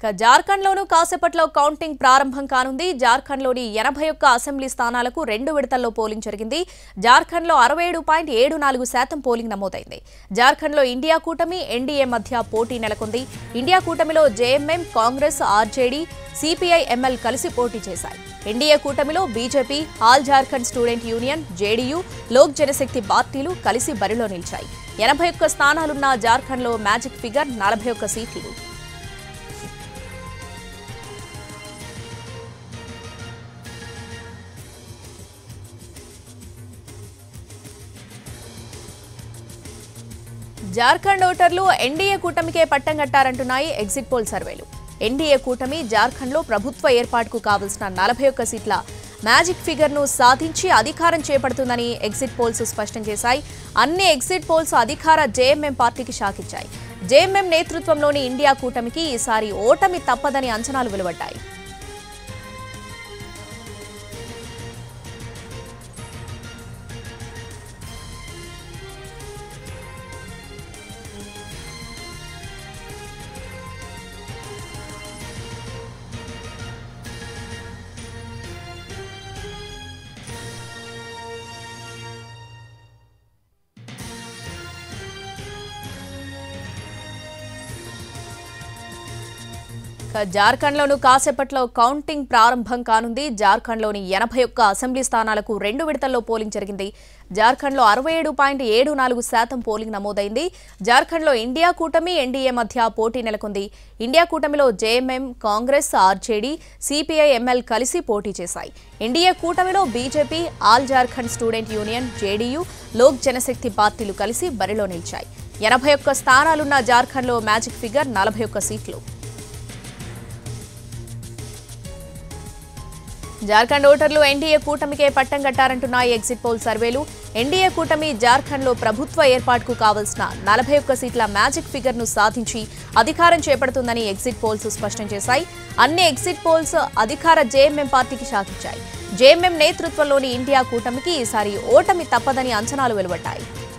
జార్ఖండ్లోనూ కాసేపట్లో కౌంటింగ్ ప్రారంభం కానుంది. జార్ఖండ్లోని 81 అసెంబ్లీ స్థానాలకు 2 విడతల్లో పోలింగ్ జరిగింది. జార్ఖండ్లో 67.74% పోలింగ్ నమోదైంది. జార్ఖండ్లో ఇండియా కూటమి, ఎన్డీఏ మధ్య పోటీ నెలకొంది. ఇండియా కూటమిలో JMM, Congress, RJD, CPI, ML కలిసి పోటీ చేశాయి. ఎన్డీఏ కూటమిలో BJP, all Jharkhand student union, JDU, Lok Janshakti పార్టీలు కలిసి బరిలో నిలిచాయి. 81 స్థానాలున్న జార్ఖండ్లో మ్యాజిక్ ఫిగర్ 41 సీట్లు. జార్ఖండ్ ఓటర్లు ఎన్డీఏ కూటమికే పట్టం కట్టారంటున్నాయి ఎగ్జిట్ పోల్ సర్వేలు. ఎన్డీఏ కూటమి జార్ఖండ్లో ప్రభుత్వ ఏర్పాటుకు కావలసిన 41 సీట్ల మ్యాజిక్ ఫిగర్ను సాధించి అధికారం చేపడుతుందని ఎగ్జిట్ పోల్స్ స్పష్టం చేశాయి. అన్ని ఎగ్జిట్ పోల్స్ అధికార జేఎంఎం పార్టీకి షాకిచ్చాయి. జేఎంఎం నేతృత్వంలోని ఇండియా కూటమికి ఈసారి ఓటమి తప్పదని అంచనాలు వెలువడ్డాయి. జార్ఖండ్లోనూ కాసేపట్లో కౌంటింగ్ ప్రారంభం కానుంది. జార్ఖండ్లోని 81 అసెంబ్లీ స్థానాలకు 2 విడతల్లో పోలింగ్ జరిగింది. జార్ఖండ్లో 67.74% పోలింగ్ నమోదైంది. జార్ఖండ్లో ఇండియా కూటమి, ఎన్డీఏ మధ్య పోటీ నెలకొంది. ఇండియా కూటమిలో JMM, Congress, RJD, CPI, ML కలిసి పోటీ చేశాయి. ఎన్డీఏ కూటమిలో BJP, all Jharkhand student union, JDU, Lok Janshakti పార్టీలు కలిసి బరిలో నిలిచాయి. 81 స్థానాలున్న జార్ఖండ్లో మ్యాజిక్ ఫిగర్ 41 సీట్లు. జార్ఖండ్ ఓటర్లు ఎన్డీఏ కూటమికే పట్టం కట్టారంటున్నాయి ఎగ్జిట్ పోల్ సర్వేలు. ఎన్డీఏ కూటమి జార్ఖండ్లో ప్రభుత్వ ఏర్పాటుకు కావలసిన 41 సీట్ల మ్యాజిక్ ఫిగర్ను సాధించి అధికారం చేపడుతుందని ఎగ్జిట్ పోల్స్ స్పష్టం చేశాయి. అన్ని ఎగ్జిట్ పోల్స్ అధికార జేఎంఎం పార్టీకి షాకిచ్చాయి. జేఎంఎం నేతృత్వంలోని ఇండియా కూటమికి ఈసారి ఓటమి తప్పదని అంచనాలు వెలువడ్డాయి.